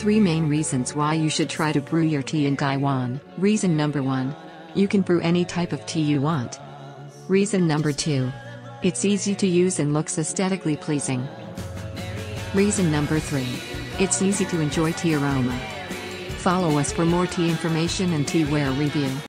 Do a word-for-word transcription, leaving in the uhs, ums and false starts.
three main reasons why you should try to brew your tea in Taiwan. Reason number one. You can brew any type of tea you want. Reason number two. It's easy to use and looks aesthetically pleasing. Reason number three. It's easy to enjoy tea aroma. Follow us for more tea information and teaware review.